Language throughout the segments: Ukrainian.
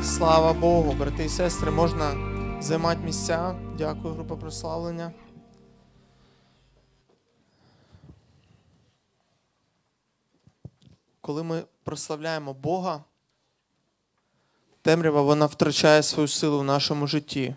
Слава Богу, брати і сестри, можна займати місця. Дякую, група прославлення. Коли ми прославляємо Бога, темрява, вона втрачає свою силу в нашому житті.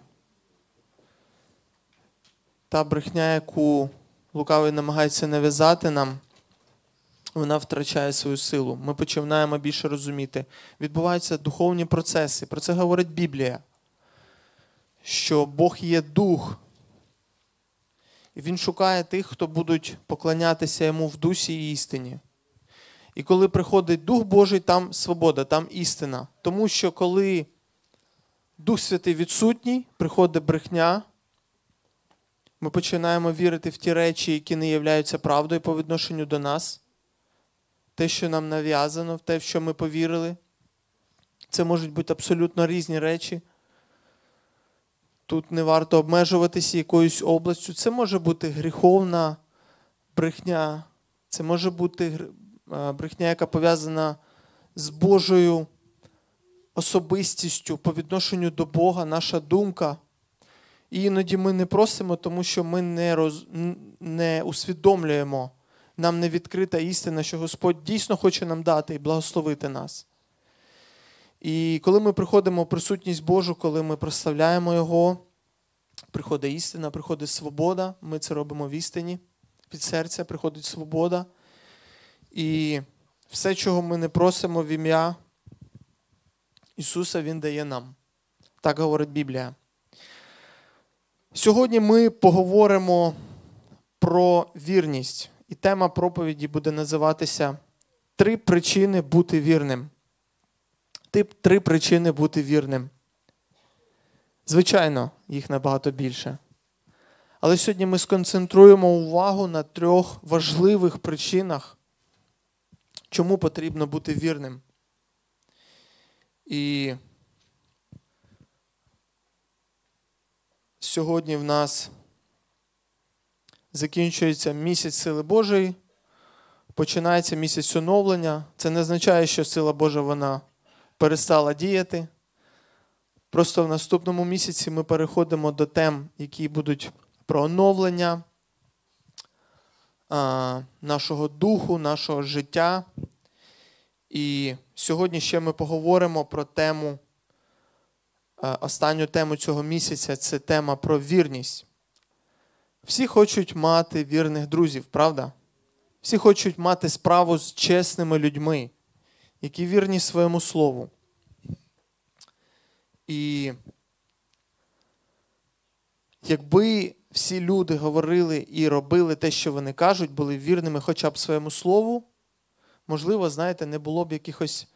Та брехня, яку лукавий намагається нав'язати нам, вона втрачає свою силу. Ми починаємо більше розуміти. Відбуваються духовні процеси. Про це говорить Біблія. Що Бог є дух. І Він шукає тих, хто будуть поклонятися Йому в дусі і істині. І коли приходить Дух Божий, там свобода, там істина. Тому що коли Дух Святий відсутній, приходить брехня, ми починаємо вірити в ті речі, які не являються правдою по відношенню до нас. Те, що нам нав'язано, в те, в що ми повірили. Це можуть бути абсолютно різні речі. Тут не варто обмежуватися якоюсь областю. Це може бути гріховна брехня. Це може бути брехня, яка пов'язана з Божою особистістю по відношенню до Бога, наша думка. І іноді ми не просимо, тому що ми не усвідомлюємо. Нам не відкрита істина, що Господь дійсно хоче нам дати і благословити нас. І коли ми приходимо в присутність Божу, коли ми прославляємо Його, приходить істина, приходить свобода. Ми це робимо в істині. Від серця приходить свобода. І все, чого ми не просимо в ім'я Ісуса, Він дає нам. Так говорить Біблія. Сьогодні ми поговоримо про вірність. І тема проповіді буде називатися «Три причини бути вірним». Три причини бути вірним. Звичайно, їх набагато більше. Але сьогодні ми сконцентруємо увагу на 3 важливих причинах, чому потрібно бути вірним. І сьогодні в нас закінчується місяць сили Божої, починається місяць оновлення. Це не означає, що сила Божа вона перестала діяти. Просто в наступному місяці ми переходимо до тем, які будуть про оновлення нашого духу, нашого життя. І сьогодні ще ми поговоримо про тему, останню тему цього місяця – це тема про вірність. Всі хочуть мати вірних друзів, правда? Всі хочуть мати справу з чесними людьми, які вірні своєму слову. І якби всі люди говорили і робили те, що вони кажуть, були вірними хоча б своєму слову, можливо, знаєте, не було б якихось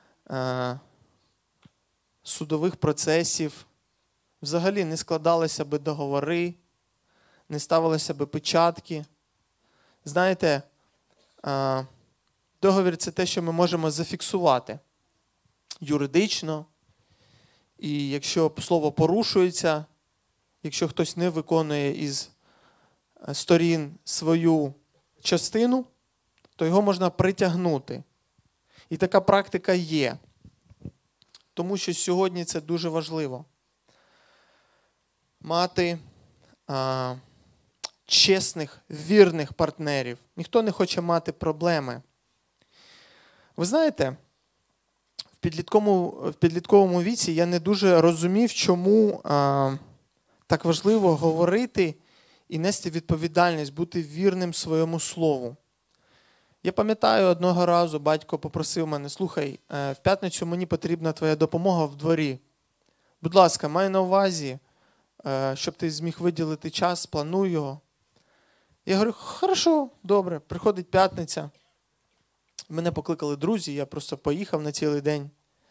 судових процесів, взагалі не складалися би договори, не ставилися би печатки. Знаєте, договір – це те, що ми можемо зафіксувати юридично. І якщо слово порушується, якщо хтось не виконує із сторін свою частину, то його можна притягнути. І така практика є. Тому що сьогодні це дуже важливо. Мати чесних, вірних партнерів. Ніхто не хоче мати проблеми. Ви знаєте, в підлітковому віці я не дуже розумів, чому так важливо говорити і нести відповідальність, бути вірним своєму слову. Я пам'ятаю, одного разу батько попросив мене: слухай, в п'ятницю мені потрібна твоя допомога в дворі. Будь ласка, май на увазі, щоб ти зміг виділити час, плануй його. Я говорю: хорошо, добре. Приходить п'ятниця. Мене покликали друзі, я просто поїхав на цілий день.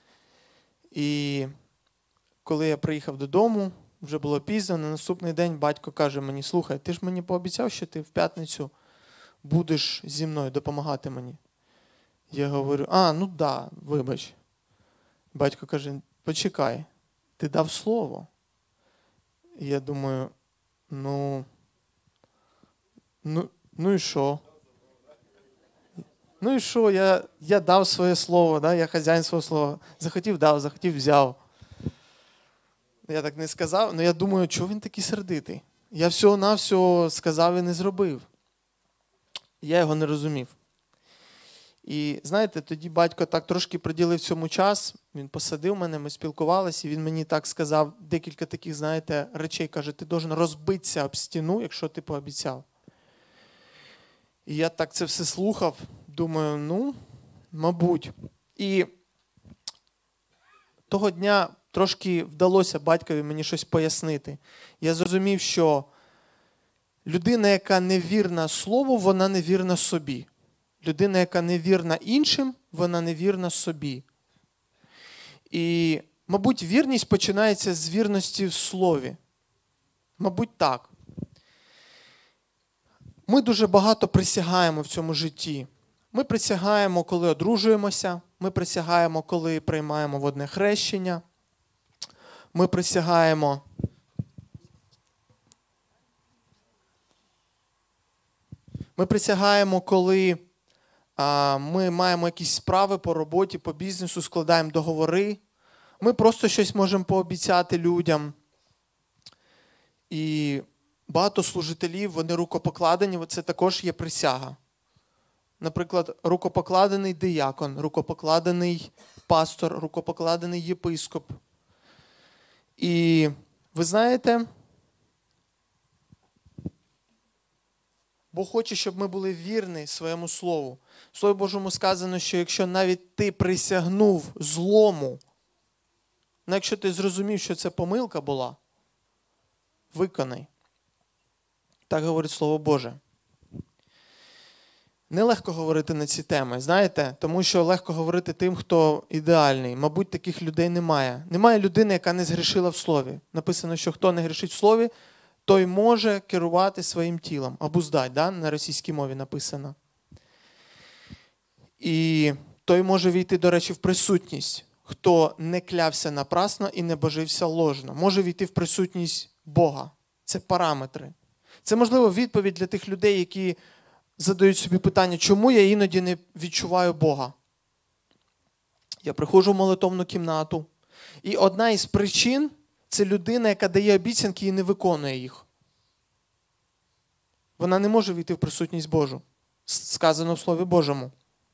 І коли я приїхав додому, вже було пізно, на наступний день батько каже мені: слухай, ти ж мені пообіцяв, що ти в п'ятницю будеш зі мною допомагати мені. Я говорю: ну да, вибач. Батько каже: почекай, ти дав слово. І я думаю, ну і що? Ну і що, я дав своє слово, да? Я хазяїн свого слова. Захотів – дав, захотів – взяв. Я так не сказав, але я думаю, чого він такий сердитий? Я всього-навсього сказав і не зробив. Я його не розумів. І знаєте, тоді батько так трошки приділив цьому час, він посадив мене, ми спілкувалися, і він мені так сказав декілька таких, знаєте, речей. Каже, ти должен розбитися об стіну, якщо ти пообіцяв. І я так це все слухав, думаю, ну, мабуть. І того дня трошки вдалося батькові мені щось пояснити. Я зрозумів, що людина, яка невірна слову, вона невірна собі. Людина, яка невірна іншим, вона невірна собі. І, мабуть, вірність починається з вірності в слові. Мабуть, так. Ми дуже багато присягаємо в цьому житті. Ми присягаємо, коли одружуємося, ми присягаємо, коли приймаємо водне хрещення, ми присягаємо, коли ми маємо якісь справи по роботі, по бізнесу, складаємо договори. Ми просто щось можемо пообіцяти людям. І багато служителів, вони рукопокладені, це також є присяга. Наприклад, рукопокладений диякон, рукопокладений пастор, рукопокладений єпископ. І ви знаєте, Бог хоче, щоб ми були вірні своєму слову. В Слові Божому сказано, що якщо навіть ти присягнув злому, якщо ти зрозумів, що це помилка була, виконай. Так говорить Слово Боже. Нелегко говорити на ці теми, знаєте, тому що легко говорити тим, хто ідеальний. Мабуть, таких людей немає. Немає людини, яка не згрішила в слові. Написано, що хто не грішить в слові, той може керувати своїм тілом. Обуздать, да? На російській мові написано. І той може війти, до речі, в присутність. Хто не клявся напрасно і не божився ложно. Може війти в присутність Бога. Це параметри. Це, можливо, відповідь для тих людей, які задають собі питання, чому я іноді не відчуваю Бога. Я приходжу в молитовну кімнату, і одна із причин – це людина, яка дає обіцянки і не виконує їх. Вона не може війти в присутність Божу. Сказано в Слові Божому.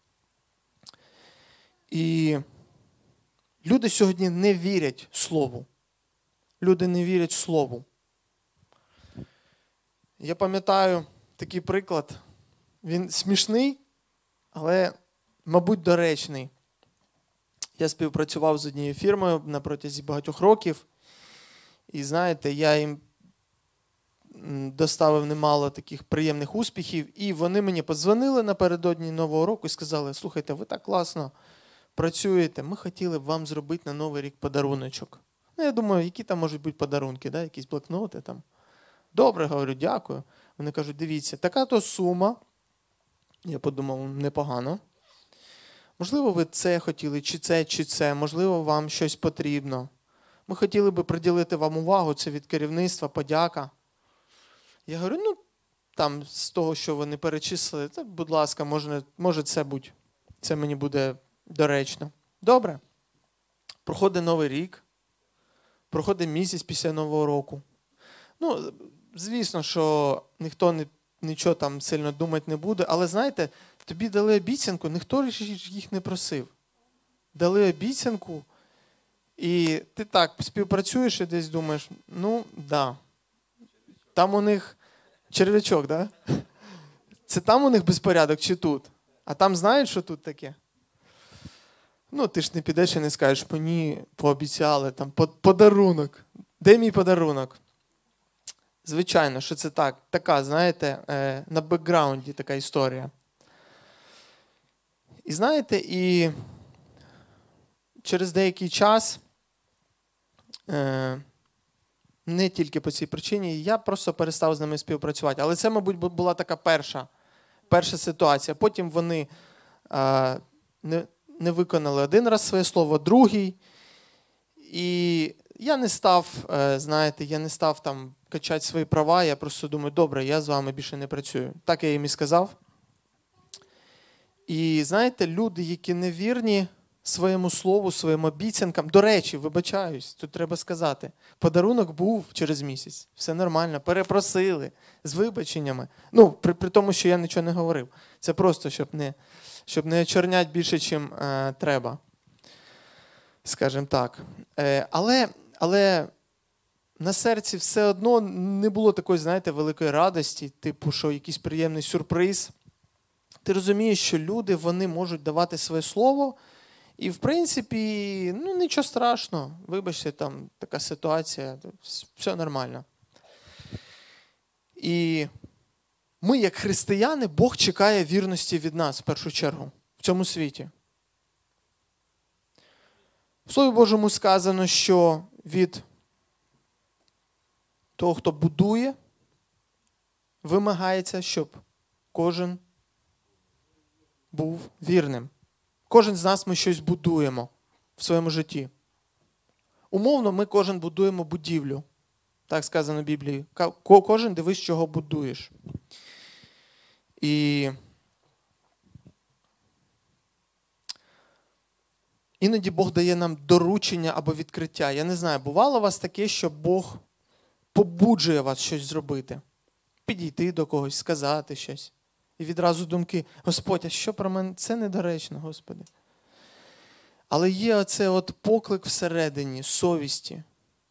І люди сьогодні не вірять Слову. Люди не вірять Слову. Я пам'ятаю такий приклад. Він смішний, але, мабуть, доречний. Я співпрацював з однією фірмою на протязі багатьох років. І, знаєте, я їм доставив немало таких приємних успіхів. І вони мені подзвонили напередодні Нового року і сказали, слухайте, ви так класно працюєте, ми хотіли б вам зробити на Новий рік подаруночок. Ну, я думаю, які там можуть бути подарунки, да? Якісь блокноти там. Добре, говорю, дякую. Вони кажуть, дивіться, така-то сума. Я подумав, непогано. Можливо, ви це хотіли, чи це, можливо, вам щось потрібно. Ми хотіли би приділити вам увагу, це від керівництва, подяка. Я говорю, ну, там, з того, що вони перечислили, так, будь ласка, може це бути. Це мені буде доречно. Добре. Проходить Новий рік, проходить місяць після Нового року. Ну, звісно, що ніхто нічого там сильно думати не буде, але, знаєте, тобі дали обіцянку, ніхто їх не просив. Дали обіцянку, і ти так співпрацюєш і десь думаєш, ну, да. Там у них черв'ячок, да? Це там у них безпорядок чи тут? А там знають, що тут таке? Ну, ти ж не підеш і не скажеш, мені пообіцяли, там, подарунок. Де мій подарунок? Звичайно, що це так. Така, знаєте, на бекграунді така історія. І знаєте, і через деякий час, не тільки по цій причині, я просто перестав з ними співпрацювати. Але це, мабуть, була така перша ситуація. Потім вони не виконали один раз своє слово, другий. І я не став, знаєте, там качати свої права, я просто думаю, добре, я з вами більше не працюю. Так я їм і сказав. І знаєте, люди, які невірні, своєму слову, своїм обіцянкам. До речі, вибачаюсь, тут треба сказати. Подарунок був через місяць. Все нормально, перепросили, з вибаченнями. Ну, при тому, що я нічого не говорив. Це просто, щоб не очорнять більше, чим треба. Скажімо так. Але на серці все одно не було такої, знаєте, великої радості, типу, що якийсь приємний сюрприз. Ти розумієш, що люди, вони можуть давати своє слово, і, в принципі, ну, нічого страшного. Вибачте, там така ситуація, все нормально. І ми, як християни, Бог чекає вірності від нас, в першу чергу, в цьому світі. В Слові Божому сказано, що від того, хто будує, вимагається, щоб кожен був вірним. Кожен з нас ми щось будуємо в своєму житті. Умовно, ми кожен будуємо будівлю. Так сказано в Біблії. Кожен дивись, чого будуєш. І іноді Бог дає нам доручення або відкриття. Я не знаю, бувало у вас таке, що Бог побуджує вас щось зробити? Підійти до когось, сказати щось. І відразу думки: Господь, а що про мене? Це недоречно, Господи. Але є оце от поклик всередині, совісті.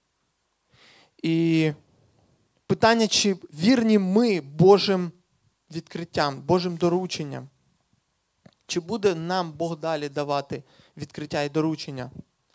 І питання, чи вірні ми Божим відкриттям, Божим дорученням? Чи буде нам Бог далі давати відкриття і доручення?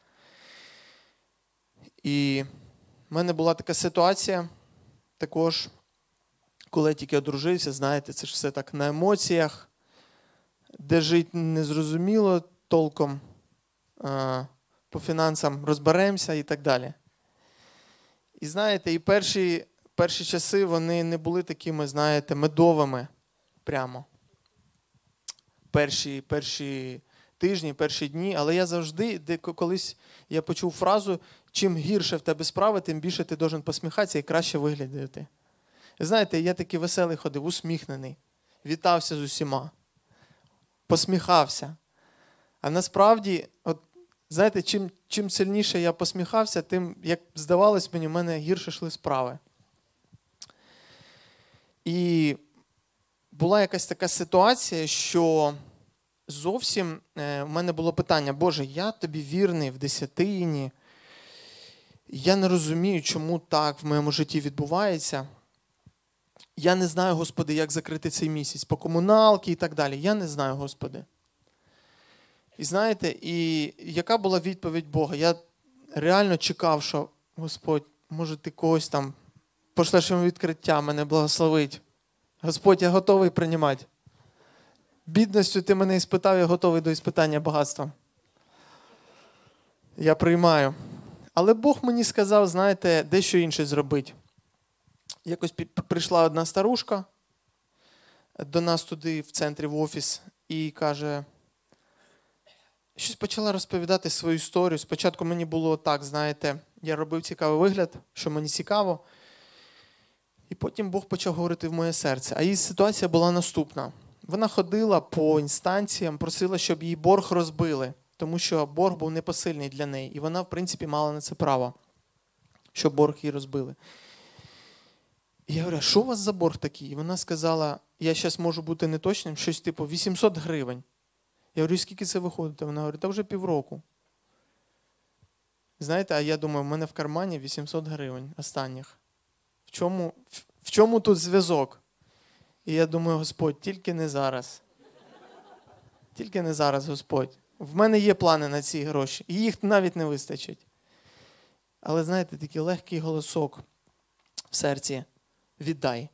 І в мене була така ситуація, також, коли я тільки одружився, знаєте, це ж все так на емоціях, де жити незрозуміло толком, по фінансам розберемося і так далі. І знаєте, і перші часи вони не були такими, знаєте, медовими прямо. Перші тижні, перші дні, але я завжди, колись я почув фразу: чим гірше в тебе справи, тим більше ти должен посміхатися і краще виглядати. Знаєте, я такий веселий ходив, усміхнений, вітався з усіма, посміхався. А насправді, от, знаєте, чим сильніше я посміхався, тим, як здавалось мені, в мене гірше йшли справи. І була якась така ситуація, що зовсім в мене було питання: Боже, я тобі вірний в десятині, я не розумію, чому так в моєму житті відбувається. Я не знаю, Господи, як закрити цей місяць по комуналки і так далі. Я не знаю, Господи. І знаєте, і яка була відповідь Бога? Я реально чекав, що Господь, може ти когось там пошлеш йому відкриття, мене благословить. Господь, я готовий приймати. Бідністю ти мене іспитав, я готовий до іспитання багатством. Я приймаю. Але Бог мені сказав, знаєте, дещо інше зробити. Якось прийшла одна старушка до нас туди, в центрі, в офіс, і каже, щось почала розповідати свою історію. Спочатку мені було так, знаєте, я робив цікавий вигляд, що мені цікаво. І потім Бог почав говорити в моє серце. А її ситуація була наступна. Вона ходила по інстанціям, просила, щоб її борг розбили, тому що борг був непосильний для неї. І вона, в принципі, мала на це право, щоб борг її розбили. І я говорю, що у вас за борг такий? І вона сказала, я зараз можу бути неточним, щось типу 800 гривень. Я говорю, скільки це виходить? Вона говорить, та вже півроку. Знаєте, а я думаю, в мене в кармані 800 гривень останніх. В чому тут зв'язок? І я думаю, Господь, тільки не зараз. Тільки не зараз, Господь. В мене є плани на ці гроші, і їх навіть не вистачить. Але, знаєте, такий легкий голосок в серці. Віддай.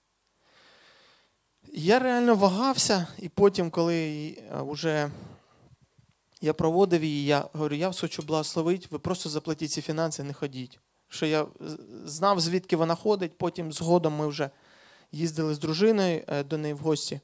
Я реально вагався, і потім, коли вже я проводив її, я говорю, я вас хочу благословити, ви просто заплатіть ці фінанси, не ходіть. Що я знав, звідки вона ходить, потім згодом ми вже їздили з дружиною до неї в гості.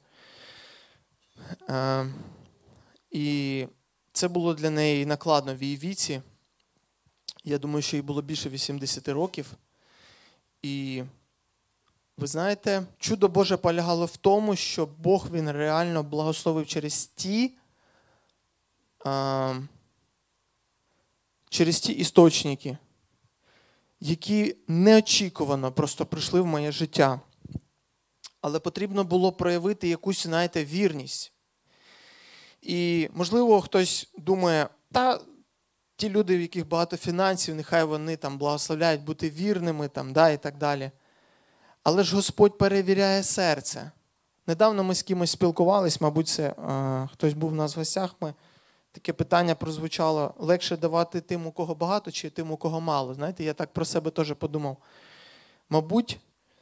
І це було для неї накладно в її віці. Я думаю, що їй було більше 80 років. І ви знаєте, чудо Боже полягало в тому, що Бог, Він реально благословив через ті через ті істочники, які неочікувано просто прийшли в моє життя. Але потрібно було проявити якусь, знаєте, вірність. І, можливо, хтось думає, ті люди, в яких багато фінансів, нехай вони там благословляють бути вірними там, і так далі. Але ж Господь перевіряє серце. Недавно ми з кимось спілкувались, мабуть, це хтось був у нас в гостях, таке питання прозвучало, легше давати тим, у кого багато, чи тим, у кого мало. Знаєте, я так про себе теж подумав. Мабуть,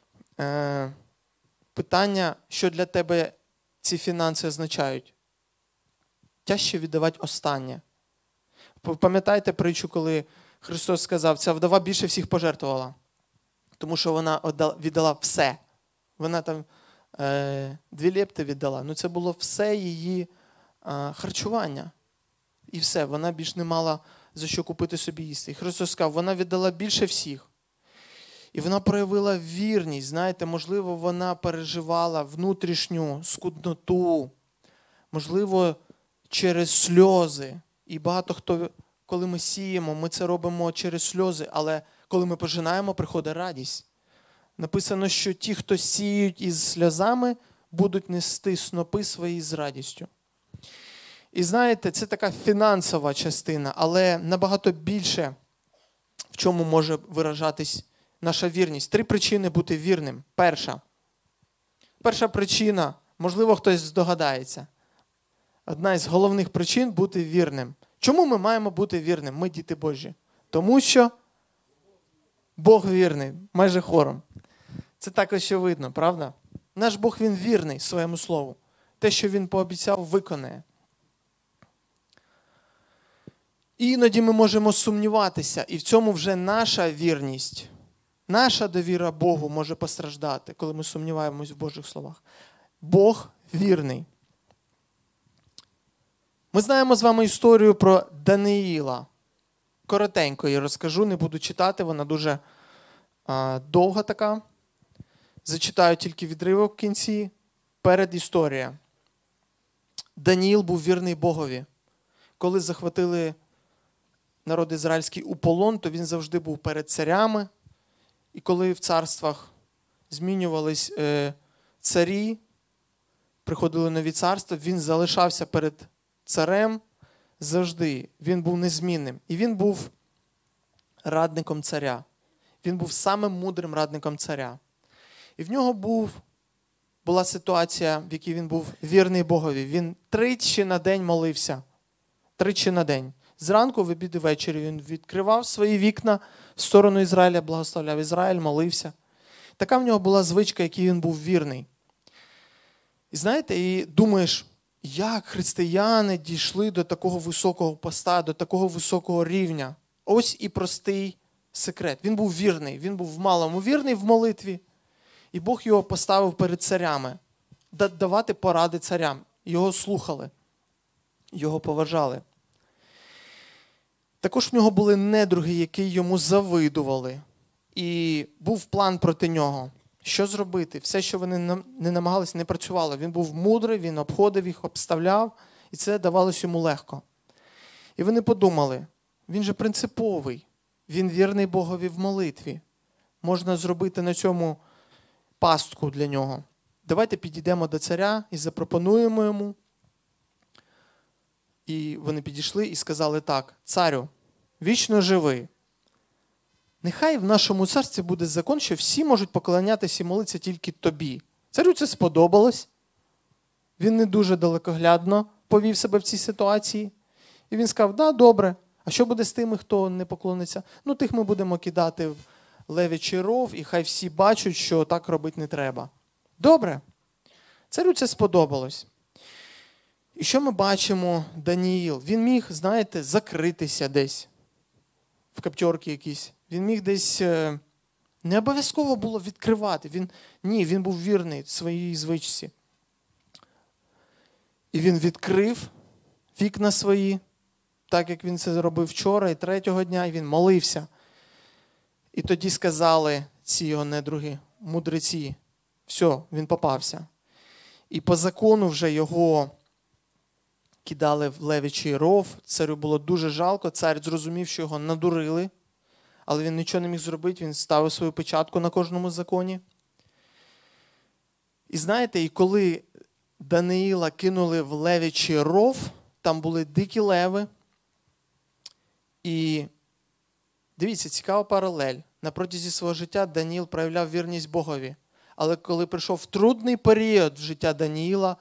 питання, що для тебе ці фінанси означають. Тяжче віддавати останнє. Пам'ятаєте притчу, коли Христос сказав, ця вдова більше всіх пожертвувала, тому що вона віддала все. Вона там 2 лепти віддала. Це було все її харчування. І все, вона більш не мала за що купити собі їсти. І Христос сказав, вона віддала більше всіх. І вона проявила вірність, знаєте, можливо, вона переживала внутрішню скудноту, можливо, через сльози. І багато хто, коли ми сіємо, ми це робимо через сльози, але коли ми пожинаємо, приходить радість. Написано, що ті, хто сіють із сльозами, будуть нести снопи свої з радістю. І знаєте, це така фінансова частина, але набагато більше, в чому може виражатись наша вірність. 3 причини бути вірним. Перша причина, можливо, хтось здогадається. Одна із головних причин бути вірним. Чому ми маємо бути вірним? Ми діти Божі. Тому що Бог вірний, майже хором. Це так очевидно, правда? Наш Бог, Він вірний своєму слову. Те, що Він пообіцяв, виконає. І іноді ми можемо сумніватися, і в цьому вже наша вірність, наша довіра Богу може постраждати, коли ми сумніваємось в Божих словах. Бог вірний. Ми знаємо з вами історію про Даниїла. Коротенько її розкажу, не буду читати, вона дуже довга така. Зачитаю тільки відривок в кінці. Передісторія. Даниїл був вірний Богові. Коли захватили народ ізраїльський у полон, то він завжди був перед царями. І коли в царствах змінювались царі, приходили нові царства, він залишався перед царем завжди. Він був незмінним. І він був радником царя. Він був самим мудрим радником царя. І в нього була ситуація, в якій він був вірний Богові. Він 3 на день молився. 3 на день. Зранку, в обід і ввечері він відкривав свої вікна в сторону Ізраїля, благословляв Ізраїль, молився. Така в нього була звичка, якій він був вірний. І знаєте, і думаєш, як християни дійшли до такого високого поста, до такого високого рівня. Ось і простий секрет. Він був вірний, він був в малому вірний в молитві. І Бог його поставив перед царями. Давати поради царям. Його слухали, його поважали. Також в нього були недруги, які йому завидували. І був план проти нього. Що зробити? Все, що вони не намагалися, не працювало. Він був мудрий, він обходив їх, обставляв, і це давалось йому легко. І вони подумали, він же принциповий, він вірний Богові в молитві. Можна зробити на цьому пастку для нього. Давайте підійдемо до царя і запропонуємо йому. І вони підійшли і сказали так: царю, вічно живий. Нехай в нашому царстві буде закон, що всі можуть поклонятися і молитися тільки тобі. Царю це сподобалось. Він не дуже далекоглядно повів себе в цій ситуації. І він сказав, да, добре. А що буде з тими, хто не поклониться? Ну, тих ми будемо кидати в лев'ячий ров, і хай всі бачать, що так робити не треба. Добре. Царю це сподобалось. І що ми бачимо Даниїл? Він міг, знаєте, закритися десь в каптьорки якісь. Він міг десь, не обов'язково було відкривати. Він був вірний своїй звичці. І він відкрив вікна свої, так як він це зробив вчора і 3-го дня, і він молився. І тоді сказали ці його недруги, мудреці, все, він попався. І по закону вже його кидали в левічий ров. Царю було дуже жалко. Цар зрозумів, що його надурили, але він нічого не міг зробити, він ставив свою печатку на кожному законі. І знаєте, і коли Даниїла кинули в левічий ров, там були дикі леви. І дивіться, цікава паралель. На протязі свого життя Даниїл проявляв вірність Богові. Але коли прийшов трудний період в життя Даниїла,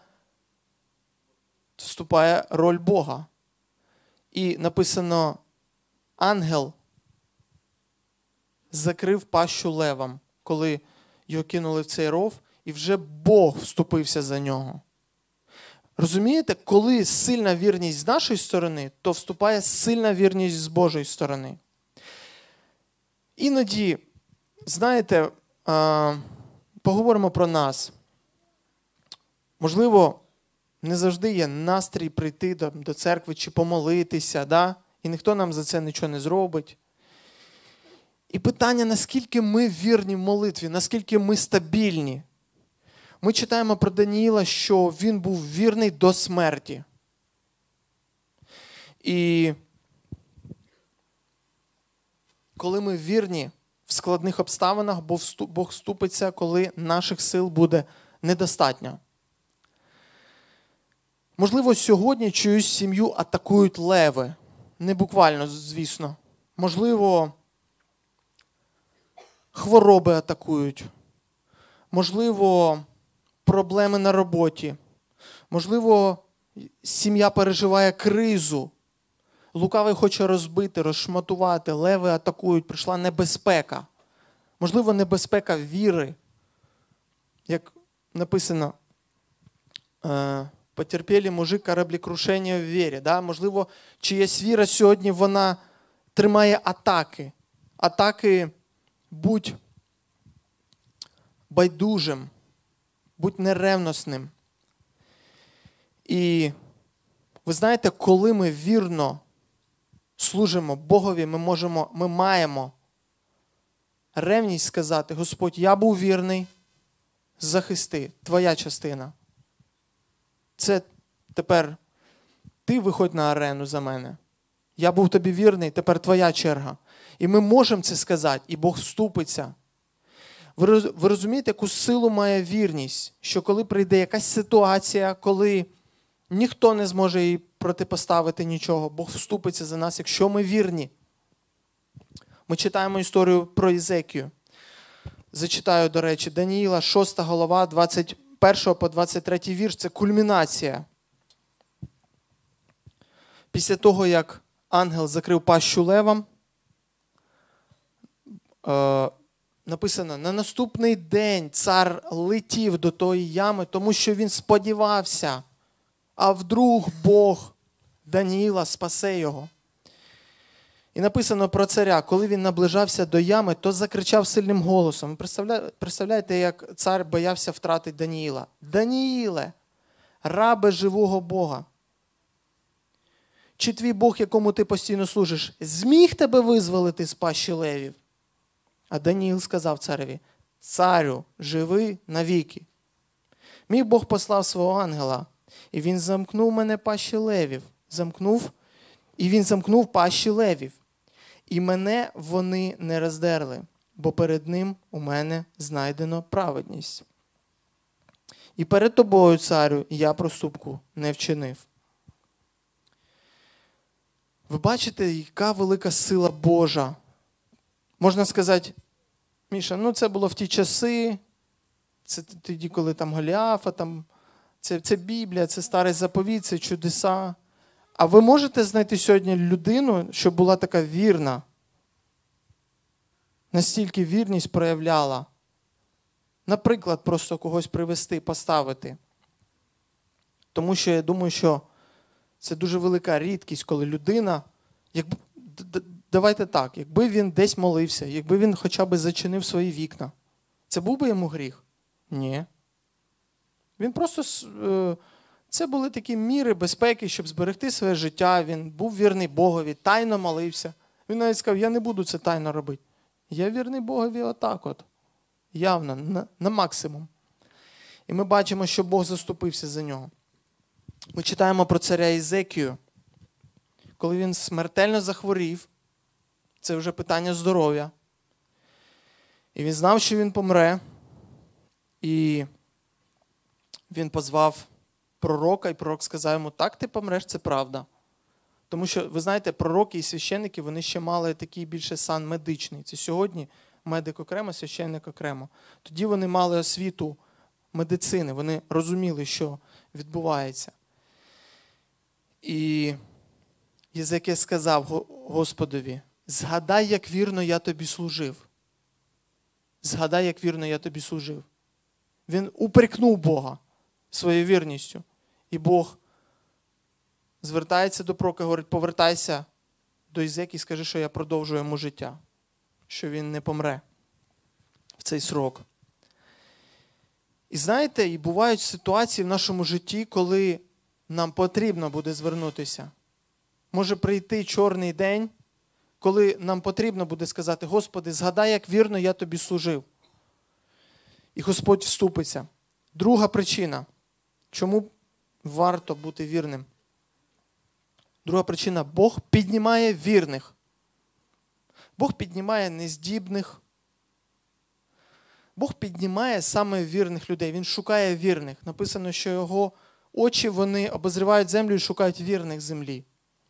вступає роль Бога. І написано, ангел закрив пащу левам, коли його кинули в цей ров, і вже Бог вступився за нього. Розумієте, коли сильна вірність з нашої сторони, то вступає сильна вірність з Божої сторони. Іноді, знаєте, поговоримо про нас. Можливо, не завжди є настрій прийти до церкви чи помолитися, да? І ніхто нам за це нічого не зробить. І питання, наскільки ми вірні в молитві, наскільки ми стабільні. Ми читаємо про Даниїла, що він був вірний до смерті. І коли ми вірні в складних обставинах, Бог вступиться, коли наших сил буде недостатньо. Можливо, сьогодні чиюсь сім'ю атакують леви. Не буквально, звісно. Можливо, хвороби атакують. Можливо, проблеми на роботі. Можливо, сім'я переживає кризу. Лукавий хоче розбити, розшматувати. Леви атакують. Прийшла небезпека. Можливо, небезпека віри. Як написано, потерпіли мужі кораблекрушення в вірі. Да? Можливо, чиясь віра сьогодні, вона тримає атаки. Атаки будь байдужим, будь неревносним. І ви знаєте, коли ми вірно служимо Богові, ми маємо ревність сказати, Господь, я був вірний, захисти, твоя частина. Це тепер ти виходь на арену за мене. Я був тобі вірний, тепер твоя черга. І ми можемо це сказати, і Бог вступиться. Ви розумієте, яку силу має вірність, що коли прийде якась ситуація, коли ніхто не зможе їй протипоставити нічого, Бог вступиться за нас, якщо ми вірні. Ми читаємо історію про Єзекію. Зачитаю, до речі, Даниїла, 6 глава, 21 по 23 вірш, це кульмінація. Після того, як ангел закрив пащу левам, написано, на наступний день цар летів до тої ями, тому що він сподівався, а вдруг Бог Даниїла спасе його. І написано про царя, коли він наближався до ями, то закричав сильним голосом. Представляєте, як цар боявся втратити Даниїла. Даниїле, рабе живого Бога, чи твій Бог, якому ти постійно служиш, зміг тебе визволити з пащі левів? А Даниїл сказав цареві, царю, живи навіки. Мій Бог послав свого ангела, і він замкнув мене пащі левів. Він замкнув пащі левів. І мене вони не роздерли, бо перед ним у мене знайдено праведність. І перед тобою, царю, я проступку не вчинив. Ви бачите, яка велика сила Божа. Можна сказати, Міша, це було в ті часи, це тоді, коли там Голіафа, це Біблія, це Старий Заповіт, це чудеса. А ви можете знайти сьогодні людину, що була така вірна? Настільки вірність проявляла. Наприклад, просто когось привести, поставити. Тому що я думаю, що це дуже велика рідкість, коли людина, давайте так, якби він десь молився, якби він хоча б зачинив свої вікна, це був би йому гріх? Ні. Він просто, це були такі міри безпеки, щоб зберегти своє життя, він був вірний Богові, тайно молився. Він навіть сказав, я не буду це тайно робити. Я вірний Богові отак от, явно, на максимум. І ми бачимо, що Бог заступився за нього. Ми читаємо про царя Єзекію. Коли він смертельно захворів, це вже питання здоров'я. І він знав, що він помре. І він позвав пророка, і пророк сказав йому: так, ти помреш, це правда. Тому що, ви знаєте, пророки і священники, вони ще мали такий більше сан медичний. Це сьогодні медик окремо, священник окремо. Тоді вони мали освіту медицини, вони розуміли, що відбувається. І Єзекія сказав Господові: згадай, як вірно я тобі служив. Згадай, як вірно я тобі служив. Він упрекнув Бога своєю вірністю. І Бог звертається до пророка і говорить: повертайся до Єзекії і скажи, що я продовжую йому життя, що він не помре в цей срок. І знаєте, і бувають ситуації в нашому житті, коли нам потрібно буде звернутися. Може прийти чорний день, коли нам потрібно буде сказати: Господи, згадай, як вірно я тобі служив. І Господь вступиться. Друга причина, чому варто бути вірним. Друга причина – Бог піднімає вірних. Бог піднімає нездібних. Бог піднімає саме вірних людей. Він шукає вірних. Написано, що його очі, вони обозрівають землю і шукають вірних землі.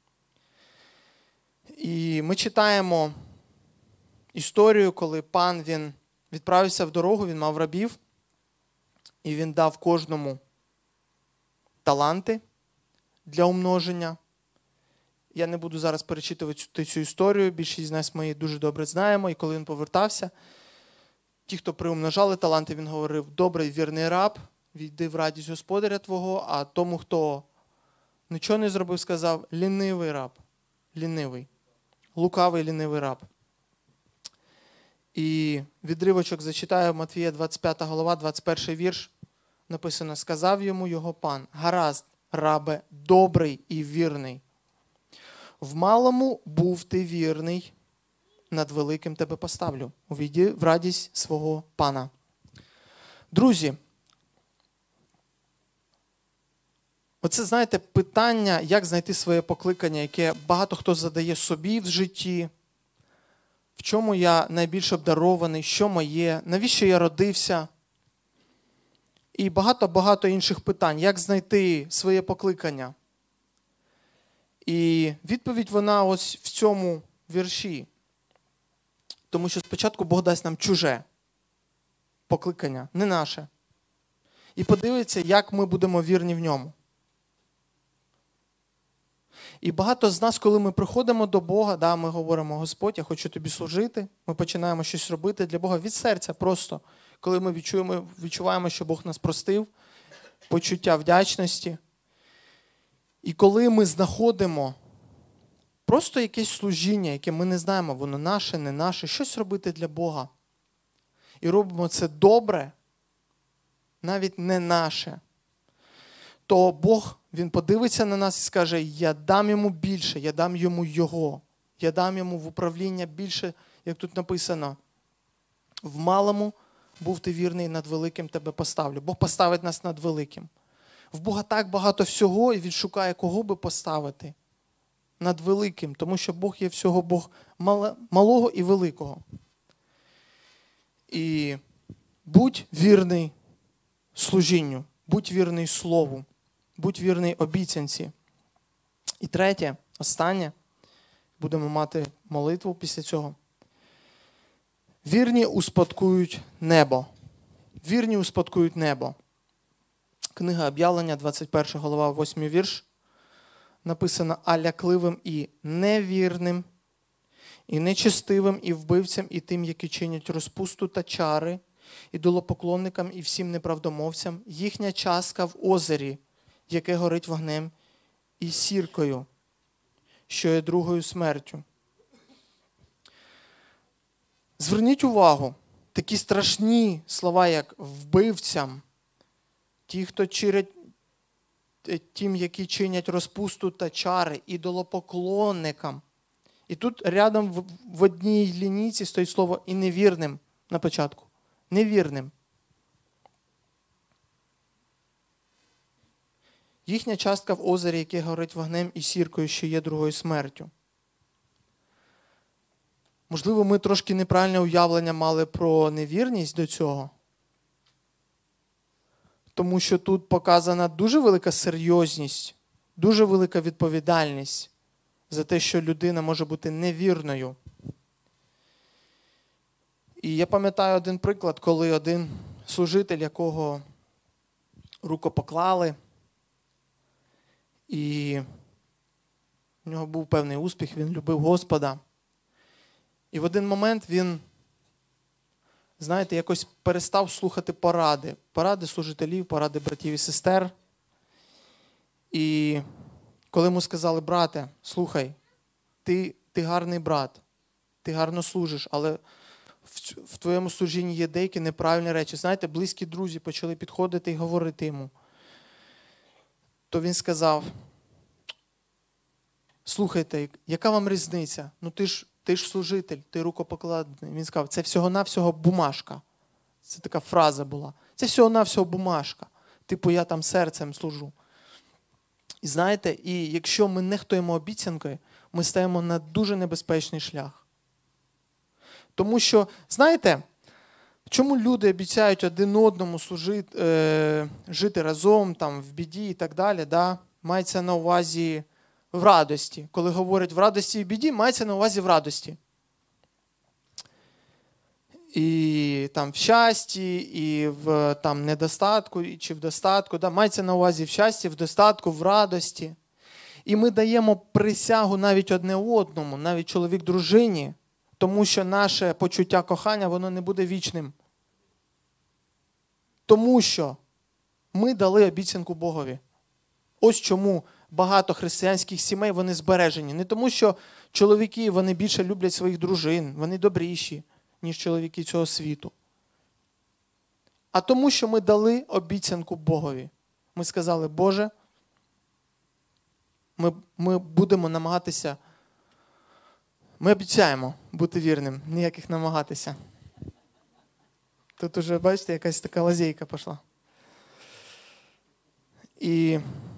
І ми читаємо історію, коли пан, він відправився в дорогу, він мав рабів, і він дав кожному таланти для умноження. Я не буду зараз перечитувати цю історію, більшість з нас ми її дуже добре знаємо. І коли він повертався, ті, хто приумножали таланти, він говорив: добрий вірний раб, війди в радість господаря твого, а тому, хто нічого не зробив, сказав: лінивий раб, лінивий, лукавий лінивий раб. І відривочок зачитаю, Матвія 25 глава, 21 вірш, написано: сказав йому його пан: гаразд, рабе, добрий і вірний. В малому був ти вірний, над великим тебе поставлю. Увійди в радість свого пана. Друзі, оце, знаєте, питання, як знайти своє покликання, яке багато хто задає собі в житті. В чому я найбільш обдарований, що моє, навіщо я родився? І багато-багато інших питань. Як знайти своє покликання? І відповідь вона ось в цьому вірші. Тому що спочатку Бог дасть нам чуже покликання, не наше. І подивиться, як ми будемо вірні в ньому. І багато з нас, коли ми приходимо до Бога, ми говоримо: Господь, я хочу тобі служити. Ми починаємо щось робити для Бога від серця просто. Коли ми відчуваємо, що Бог нас простив, почуття вдячності. І коли ми знаходимо просто якесь служіння, яке ми не знаємо, воно наше, не наше, щось робити для Бога. І робимо це добре, навіть не наше. То Бог, Він подивиться на нас і скаже: я дам йому більше, я дам йому його. Я дам йому в управління більше, як тут написано: в малому був ти вірний, над великим тебе поставлю. Бог поставить нас над великим. В Бога так багато всього, і Він шукає, кого би поставити над великим. Тому що Бог є всього Бог малого і великого. І будь вірний служінню, будь вірний слову, будь вірний обіцянці. І третє, останнє, будемо мати молитву після цього. Вірні успадкують небо. Вірні успадкують небо. Книга Об'явлення, 21 глава, 8 вірш. Написано: а лякливим і невірним, і нечестивим, і вбивцям, і тим, які чинять розпусту та чари, ідолопоклонникам і всім неправдомовцям, їхня частка в озері, яке горить вогнем і сіркою, що є другою смертю. Зверніть увагу, такі страшні слова, як вбивцям, ті, хто чирять, тим, які чинять розпусту та чари, ідолопоклонникам. І тут рядом в одній лінійці стоїть слово «і невірним» на початку. Невірним. Їхня частка в озері, яке горить вогнем і сіркою, що є другою смертю. Можливо, ми трошки неправильне уявлення мали про невірність до цього. Тому що тут показана дуже велика серйозність, дуже велика відповідальність за те, що людина може бути невірною. І я пам'ятаю один приклад, коли один служитель, якого рукопоклали, і в нього був певний успіх, він любив Господа. І в один момент він, знаєте, якось перестав слухати поради. Поради служителів, поради братів і сестер. І коли йому сказали: брате, слухай, ти гарний брат, ти гарно служиш, але в твоєму служінні є деякі неправильні речі. Знаєте, близькі друзі почали підходити і говорити йому. То він сказав: слухайте, яка вам різниця? Ну ти ж служитель, ти рукопокладений. Він сказав: це всього-навсього бумажка. Це така фраза була. Це всього-навсього бумажка. Типу, я там серцем служу. І знаєте, і якщо ми нехтуємо обіцянкою, ми стаємо на дуже небезпечний шлях. Тому що, знаєте, чому люди обіцяють один одному жити разом, там, в біді і так далі, да? Мається на увазі в радості. Коли говорять в радості і в біді, мається на увазі в радості. І там в щасті, і в там, недостатку, чи в достатку. Да? Мається на увазі в щасті, в достатку, в радості. І ми даємо присягу навіть одне одному, навіть чоловік дружині, тому що наше почуття кохання, воно не буде вічним. Тому що ми дали обіцянку Богові. Ось чому багато християнських сімей, вони збережені. Не тому, що чоловіки, вони більше люблять своїх дружин, вони добріші, ніж чоловіки цього світу. А тому, що ми дали обіцянку Богові. Ми сказали: Боже, ми будемо намагатися, ми обіцяємо бути вірним, ніяких намагатися. Тут уже, бачите, якась така лазейка пішла. І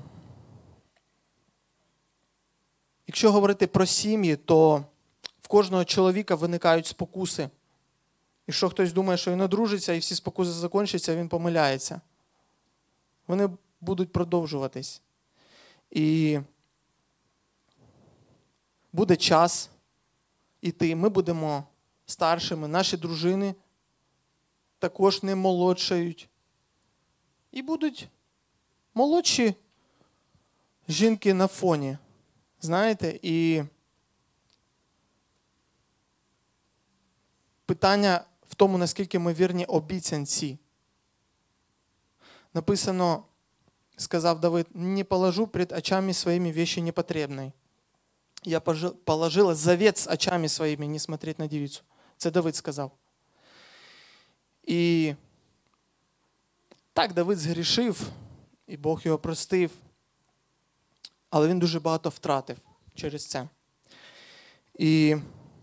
якщо говорити про сім'ї, то в кожного чоловіка виникають спокуси. Якщо хтось думає, що він одружиться і всі спокуси закінчаться, він помиляється. Вони будуть продовжуватись. І буде час іти. Ми будемо старшими, наші дружини також не молодшають. І будуть молодші жінки на фоні. Знаєте, і питання в тому, наскільки ми вірні обіцянці. Написано, сказав Давид: «Не положу пред очами своими вещи непотребной. Я положила завет с очами своими, не смотреть на девицу». Це Давид сказав. І так, Давид згрішив, і Бог його простив, але він дуже багато втратив через це. І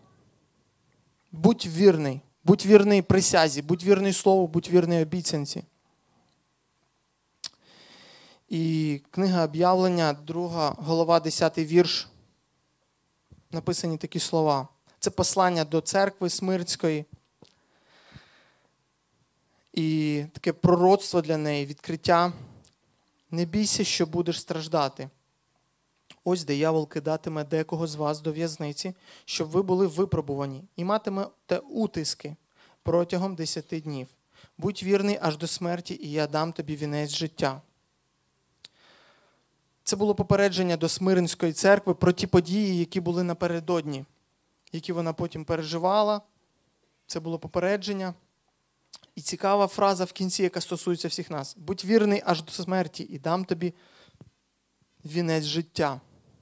будь вірний присязі, будь вірний слову, будь вірний обіцянці. І книга Об'явлення, 2 глава, 10 вірш, написані такі слова. Це послання до церкви Смирнської. І таке пророцтво для неї, відкриття. «Не бійся, що будеш страждати. Ось диявол кидатиме декого з вас до в'язниці, щоб ви були випробувані, і матимете утиски протягом 10 днів. Будь вірний аж до смерті, і я дам тобі вінець життя». Це було попередження до Смирнської церкви про ті події, які були напередодні, які вона потім переживала. Це було попередження. І цікава фраза в кінці, яка стосується всіх нас. «Будь вірний аж до смерті, і дам тобі вінець життя».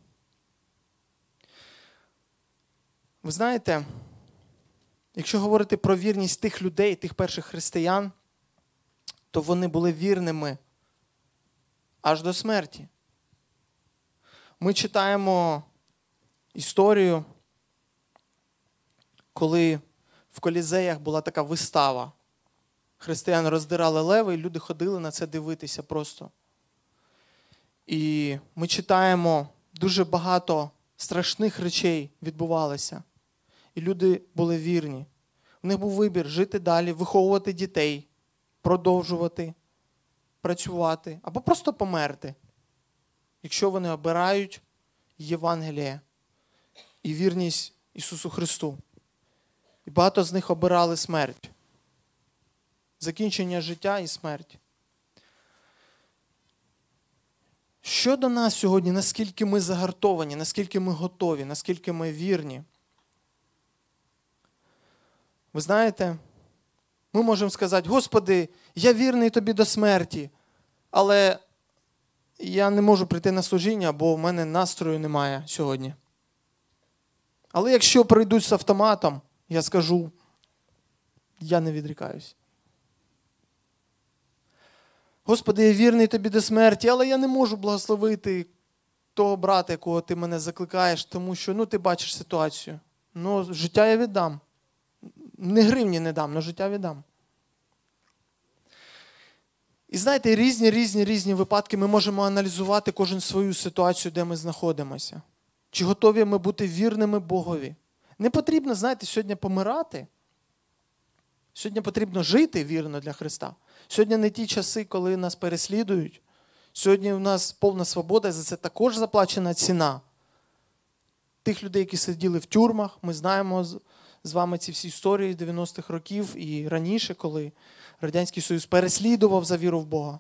Ви знаєте, якщо говорити про вірність тих людей, тих перших християн, то вони були вірними аж до смерті. Ми читаємо історію, коли в Колізеях була така вистава. Християн роздирали леви, і люди ходили на це дивитися просто. І ми читаємо, дуже багато страшних речей відбувалося. І люди були вірні. У них був вибір жити далі, виховувати дітей, продовжувати, працювати або просто померти, якщо вони обирають Євангеліє і вірність Ісусу Христу. І багато з них обирали смерть. Закінчення життя і смерть. Що до нас сьогодні, наскільки ми загартовані, наскільки ми готові, наскільки ми вірні? Ви знаєте, ми можемо сказати: Господи, я вірний Тобі до смерті, але я не можу прийти на служіння, бо в мене настрою немає сьогодні. Але якщо прийдуть з автоматом, я скажу: я не відрікаюсь. Господи, я вірний Тобі до смерті, але я не можу благословити того брата, якого Ти мене закликаєш, тому що, ти бачиш ситуацію. Життя я віддам. Не гривні не дам, але життя віддам. І знаєте, різні випадки ми можемо аналізувати кожен свою ситуацію, де ми знаходимося. Чи готові ми бути вірними Богові? Не потрібно, знаєте, сьогодні помирати. Сьогодні потрібно жити вірно для Христа. Сьогодні не ті часи, коли нас переслідують. Сьогодні у нас повна свобода, і за це також заплачена ціна. Тих людей, які сиділи в тюрмах, ми знаємо з вами ці всі історії 90-х років і раніше, коли Радянський Союз переслідував за віру в Бога.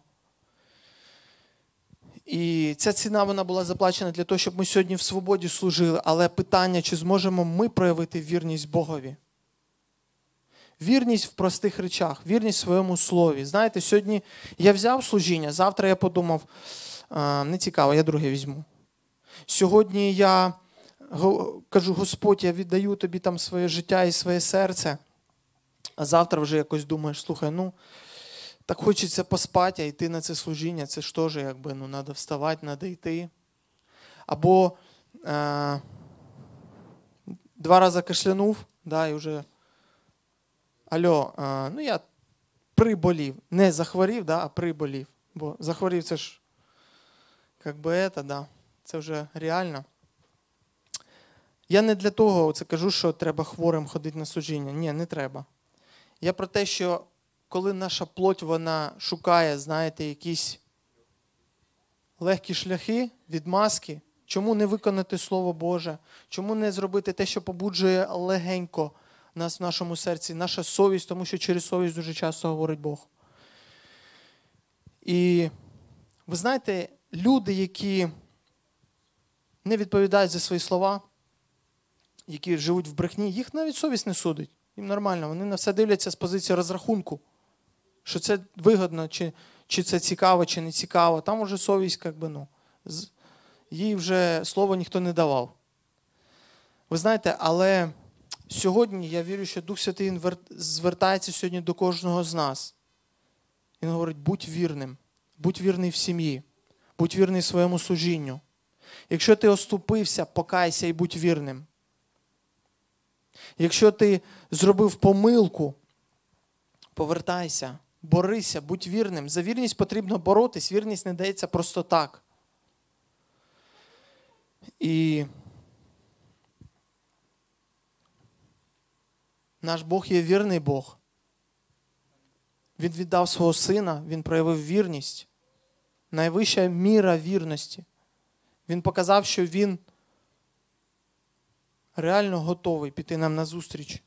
І ця ціна, вона була заплачена для того, щоб ми сьогодні в свободі служили. Але питання, чи зможемо ми проявити вірність Богові? Вірність в простих речах, вірність в своєму слові. Знаєте, сьогодні я взяв служіння, завтра я подумав: не цікаво, я друге візьму. Сьогодні я кажу: Господь, я віддаю Тобі там своє життя і своє серце. А завтра вже якось думаєш: слухай, так хочеться поспати, а йти на це служіння, це ж теж треба вставати, треба йти. Або 2 рази кашлянув, і вже: алло, я приболів. Не захворів, а приболів. Бо захворів — це ж, це вже реально. Я не для того це кажу, що треба хворим ходити на служіння. Ні, не треба. Я про те, що коли наша плоть, вона шукає, знаєте, якісь легкі шляхи, відмазки, чому не виконати Слово Боже, чому не зробити те, що побуджує легенько нас в нашому серці, наша совість, тому що через совість дуже часто говорить Бог. І ви знаєте, люди, які не відповідають за свої слова, які живуть в брехні, їх навіть совість не судить. Їм нормально, вони на все дивляться з позиції розрахунку, що це вигодно, чи це цікаво, чи не цікаво. Там уже совість, їй вже слово ніхто не давав. Ви знаєте, але сьогодні я вірю, що Дух Святий звертається сьогодні до кожного з нас. Він говорить: будь вірним, будь вірний в сім'ї, будь вірний своєму служінню. Якщо ти оступився, покайся і будь вірним. Якщо ти зробив помилку, повертайся, борися, будь вірним. За вірність потрібно боротись, вірність не дається просто так. І наш Бог є вірний Бог. Він віддав свого Сина, Він проявив вірність. Найвища міра вірності. Він показав, що Він реально готовий піти нам назустріч.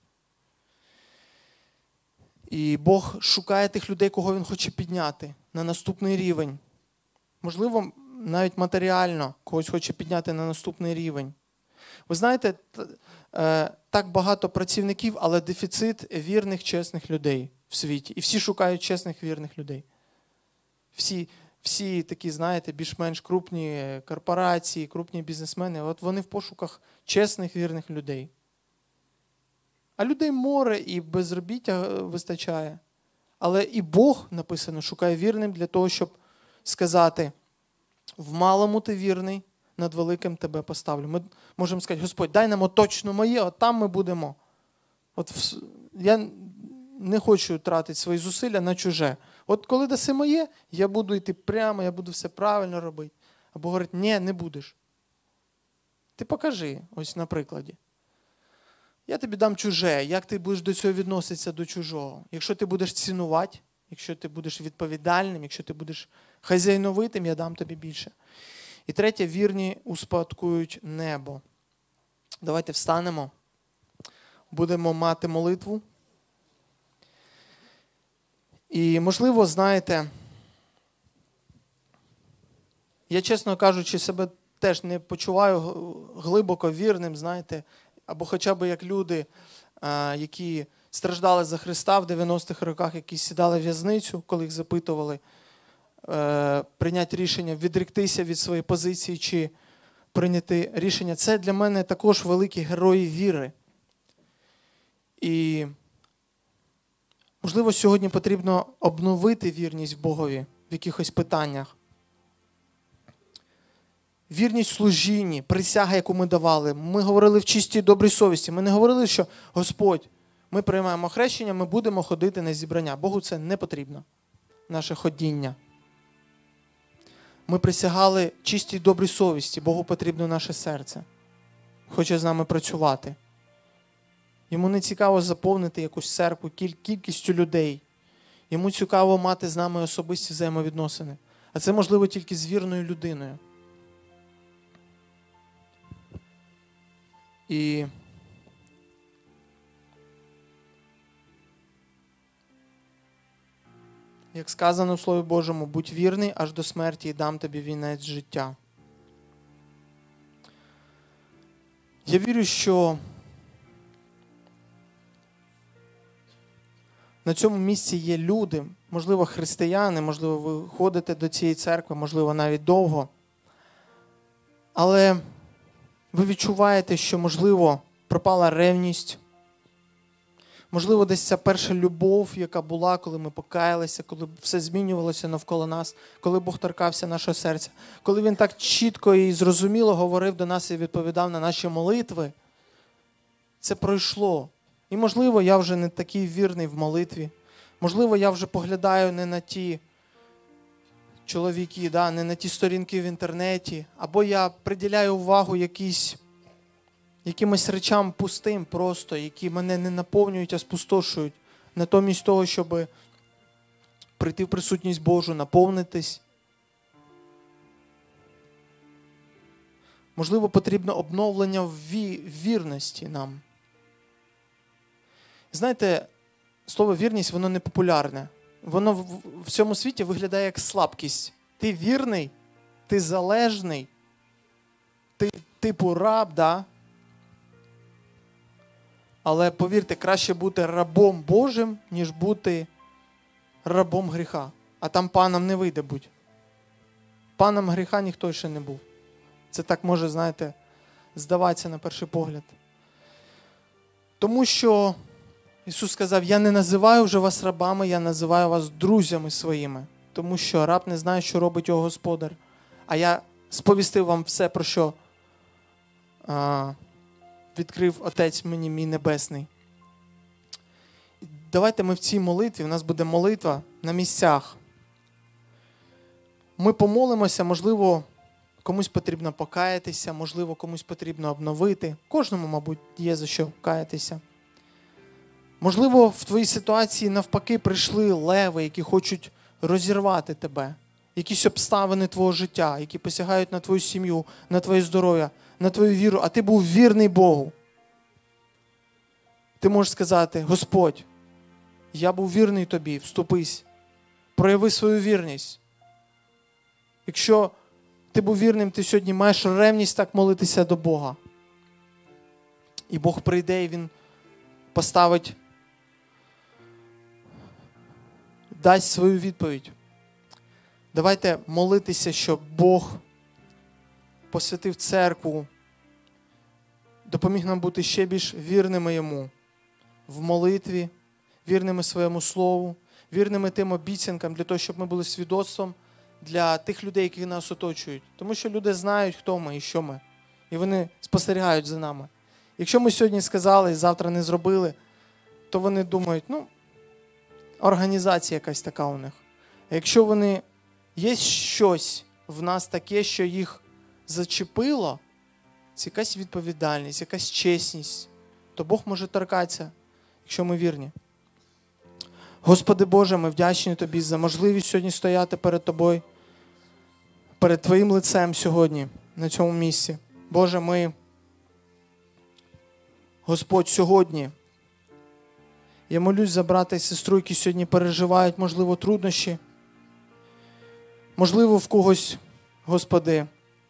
І Бог шукає тих людей, кого Він хоче підняти на наступний рівень. Можливо, навіть матеріально когось хоче підняти на наступний рівень. Ви знаєте, так багато працівників, але дефіцит вірних, чесних людей в світі. І всі шукають чесних, вірних людей. Всі такі, знаєте, більш-менш крупні корпорації, крупні бізнесмени, от вони в пошуках чесних, вірних людей. А людей море і безробіття вистачає. Але і Бог, написано, шукає вірним для того, щоб сказати: в малому ти вірний, над великим тебе поставлю. Ми можемо сказати: Господь, дай нам точно моє, от там ми будемо. Я не хочу тратити свої зусилля на чуже. От коли даси моє, я буду йти прямо, я буду все правильно робити. Або говорить, ні, не будеш. Ти покажи, ось на прикладі. Я тобі дам чуже, як ти будеш до цього відноситися до чужого. Якщо ти будеш цінувати, якщо ти будеш відповідальним, якщо ти будеш хазяйновитим, я дам тобі більше. І третє, вірні успадкують небо. Давайте встанемо, будемо мати молитву. І, можливо, знаєте, я, чесно кажучи, себе теж не почуваю глибоко вірним, знаєте, або хоча б як люди, які страждали за Христа в 90-х роках, які сідали в в'язницю, коли їх запитували прийняти рішення, відректися від своєї позиції чи прийняти рішення. Це для мене також великі герої віри. І, можливо, сьогодні потрібно обновити вірність Богові в якихось питаннях. Вірність в служінні, присяга, яку ми давали. Ми говорили в чистій добрій совісті. Ми не говорили, що Господь, ми приймаємо хрещення, ми будемо ходити на зібрання. Богу це не потрібно, наше ходіння. Ми присягали чистій добрій совісті. Богу потрібно наше серце. Хоче з нами працювати. Йому не цікаво заповнити якусь церкву кількістю людей. Йому цікаво мати з нами особисті взаємовідносини. А це можливо тільки з вірною людиною. І як сказано в Слові Божому, будь вірний аж до смерті і дам тобі вінець життя. Я вірю, що на цьому місці є люди, можливо, християни, можливо, ви ходите до цієї церкви, можливо, навіть довго. Але ви відчуваєте, що, можливо, пропала ревність, можливо, десь ця перша любов, яка була, коли ми покаялися, коли все змінювалося навколо нас, коли Бог торкався нашого серця, коли Він так чітко і зрозуміло говорив до нас і відповідав на наші молитви, це пройшло. І, можливо, я вже не такий вірний в молитві, можливо, я вже поглядаю не на ті чоловіки, не на ті сторінки в інтернеті, або я приділяю увагу якимось речам пустим просто, які мене не наповнюють, а спустошують, натомість того, щоб прийти в присутність Божу, наповнитись. Можливо, потрібно обновлення в вірності нам. Знаєте, слово вірність, воно не популярне. Воно в цьому світі виглядає як слабкість. Ти вірний, ти залежний, ти типу раб, да? Але повірте, краще бути рабом Божим, ніж бути рабом гріха. А там паном не вийде будь. Паном гріха ніхто ще не був. Це так може, знаєте, здаватися на перший погляд. Тому що Ісус сказав, я не називаю вже вас рабами, я називаю вас друзями своїми. Тому що раб не знає, що робить його господар. А я сповістив вам все, про що відкрив Отець мені мій Небесний. Давайте ми в цій молитві, у нас буде молитва на місцях. Ми помолимося, можливо, комусь потрібно покаятися, можливо, комусь потрібно обновити. Кожному, мабуть, є за що каятися. Можливо, в твоїй ситуації навпаки прийшли леви, які хочуть розірвати тебе. Якісь обставини твого життя, які посягають на твою сім'ю, на твоє здоров'я, на твою віру, а ти був вірний Богу. Ти можеш сказати, Господь, я був вірний тобі, вступись, прояви свою вірність. Якщо ти був вірним, ти сьогодні маєш ревність так молитися до Бога. І Бог прийде, і Він поставить, дасть свою відповідь. Давайте молитися, щоб Бог посвятив церкву, допоміг нам бути ще більш вірними Йому в молитві, вірними своєму слову, вірними тим обіцянкам, для того, щоб ми були свідоцтвом для тих людей, які нас оточують. Тому що люди знають, хто ми і що ми. І вони спостерігають за нами. Якщо ми сьогодні сказали і завтра не зробили, то вони думають, організація якась така у них. А якщо є щось в нас таке, що їх зачепило, це якась відповідальність, якась чесність, то Бог може торкатися, якщо ми вірні. Господи Боже, ми вдячні Тобі за можливість сьогодні стояти перед Тобою, перед Твоїм лицем сьогодні, на цьому місці. Боже, ми, Господь, сьогодні, я молюсь за брата і сестру, які сьогодні переживають, можливо, труднощі, можливо, в когось, Господи,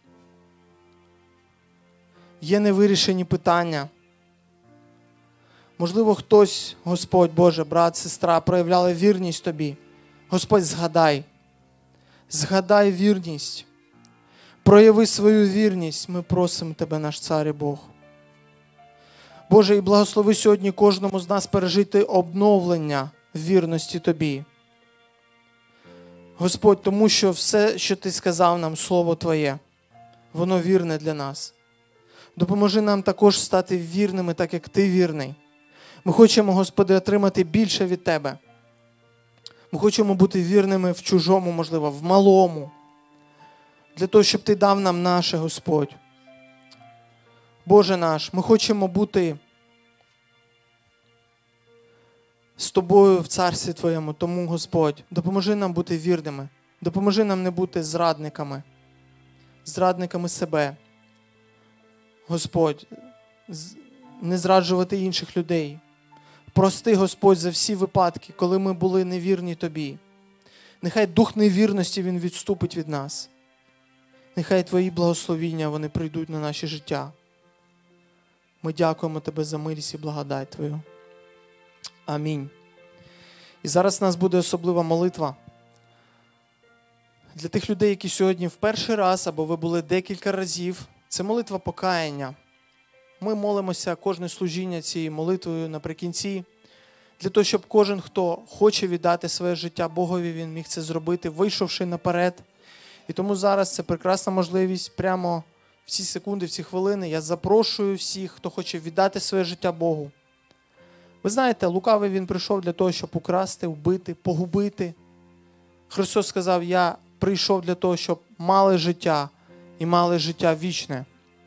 є невирішені питання. Можливо, хтось, Господь Боже, брат, сестра, проявляли вірність Тобі. Господь, згадай вірність. Прояви свою вірність, ми просимо Тебе, наш Цар і Бог. Боже, і благослови сьогодні кожному з нас пережити обновлення в вірності Тобі. Господь, тому що все, що Ти сказав нам, Слово Твоє, воно вірне для нас. Допоможи нам також стати вірними, так як Ти вірний. Ми хочемо, Господи, отримати більше від Тебе. Ми хочемо бути вірними в чужому, можливо, в малому. Для того, щоб Ти дав нам наше, Господь. Боже наш, ми хочемо бути з Тобою в Царстві Твоєму. Тому, Господь, допоможи нам бути вірними. Допоможи нам не бути зрадниками. Зрадниками себе. Господь, не зраджувати інших людей. Прости, Господь, за всі випадки, коли ми були невірні Тобі. Нехай дух невірності, він відступить від нас. Нехай Твої благословіння, вони прийдуть на наше життя. Ми дякуємо Тебе за милість і благодать Твою. Амінь. І зараз у нас буде особлива молитва. Для тих людей, які сьогодні в перший раз, або ви були декілька разів, це молитва покаяння. Ми молимося кожне служіння цією молитвою наприкінці, для того, щоб кожен, хто хоче віддати своє життя Богові, він міг це зробити, вийшовши наперед. І тому зараз це прекрасна можливість прямо в ці секунди, в ці хвилини. Я запрошую всіх, хто хоче віддати своє життя Богу. Ви знаєте, лукавий він прийшов для того, щоб украсти, вбити, погубити. Христос сказав, я прийшов для того, щоб мали життя і мали життя вічне.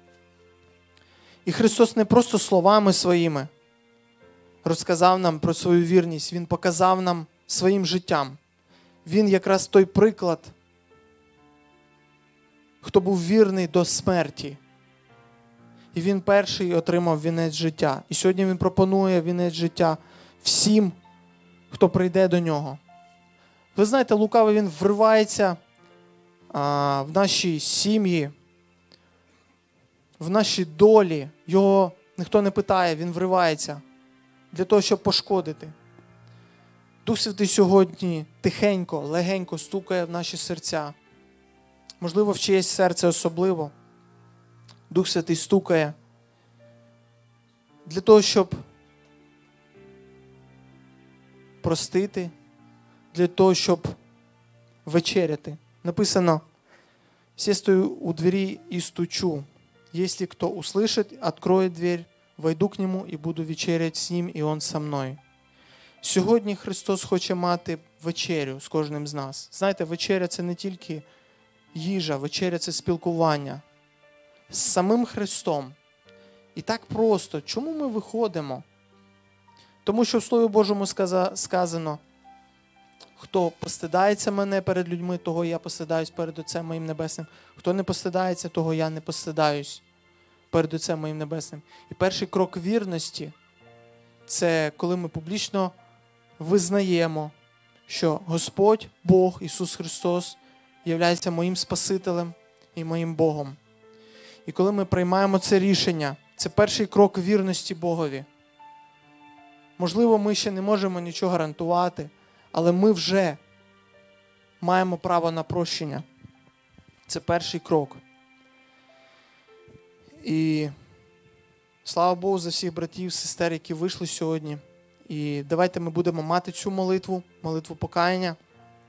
І Христос не просто словами своїми розказав нам про свою вірність, Він показав нам своїм життям. Він якраз той приклад, хто був вірний до смерті. І Він перший отримав вінець життя. І сьогодні Він пропонує вінець життя всім, хто прийде до Нього. Ви знаєте, лукавий він вривається в наші сім'ї, в наші долі. Його ніхто не питає, він вривається для того, щоб пошкодити. Дух Святий сьогодні тихенько, легенько стукає в наші серця. Можливо, в чиєсь серце особливо. Дух Святий стукає для того, щоб простити, для того, щоб вечеряти. Написано, «Все стою у двери и стучу. Если кто услышит, откроет дверь, войду к нему и буду вечерять с ним, и он со мною». Сьогодні Христос хоче мати вечерю з кожним з нас. Знаєте, вечеря – це не тільки їжа, вечеря – це спілкування з самим Христом. І так просто. Чому ми виходимо? Тому що в Слові Божому сказано, хто постидається мене перед людьми, того я постидаюсь перед Отцем моїм Небесним. Хто не постидається, того я не постидаюсь перед Отцем моїм Небесним. І перший крок вірності – це коли ми публічно визнаємо, що Господь, Бог, Ісус Христос є моїм Спасителем і моїм Богом. І коли ми приймаємо це рішення, це перший крок вірності Богові. Можливо, ми ще не можемо нічого гарантувати, але ми вже маємо право на прощення. Це перший крок. І слава Богу за всіх братів, сестер, які вийшли сьогодні. І давайте ми будемо мати цю молитву, молитву покаяння.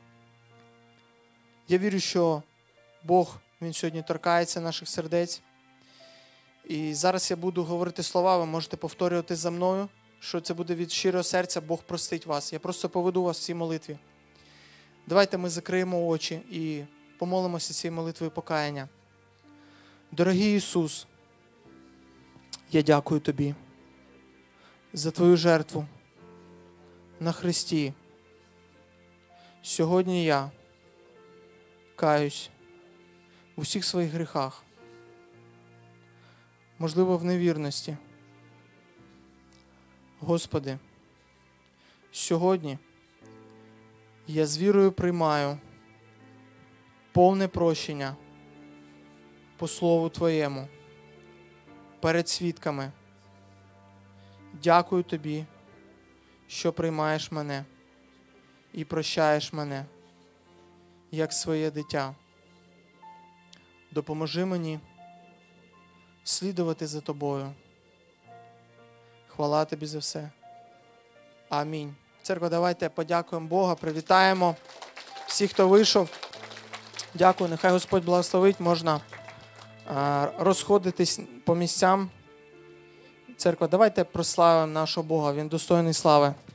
Я вірю, що Бог, Він сьогодні торкається наших сердець. І зараз я буду говорити слова, ви можете повторювати за мною, що це буде від щирого серця, Бог простить вас. Я просто поведу вас в цій молитві. Давайте ми закриємо очі і помолимося цією молитвою покаяння. Дорогий Ісус, я дякую Тобі за Твою жертву на Христі. Сьогодні я каюсь в усіх своїх гріхах, можливо, в невірності. Господи, сьогодні я з вірою приймаю повне прощення по Слову Твоєму перед свідками. Дякую Тобі, що приймаєш мене і прощаєш мене як своє дитя. Допоможи мені слідувати за Тобою. Хвала Тобі за все. Амінь. Церква, давайте подякуємо Бога, привітаємо всіх, хто вийшов. Дякую, нехай Господь благословить, можна розходитись по місцям. Церква, давайте прославимо нашого Бога, Він достойний слави.